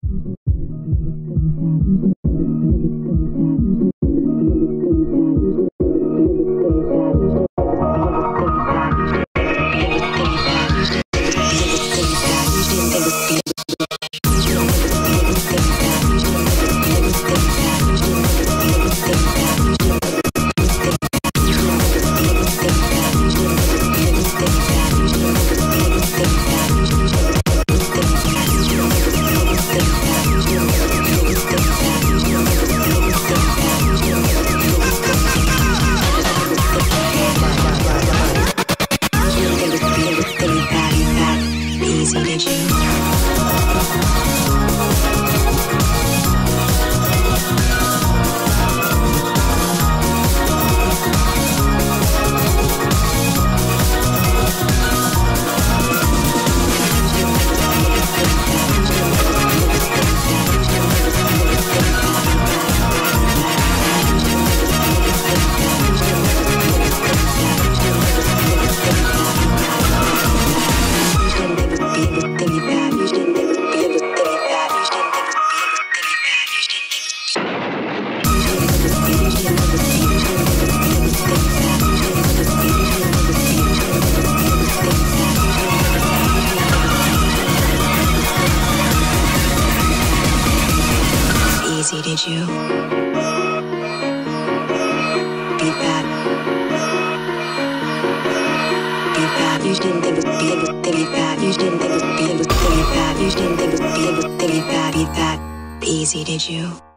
Easy, did you? Beat that. Beat that. You didn't think it would be able to beat that. You didn't think it would be able to beat that. You didn't think it would be able to beat that. Beat that. Easy, did you?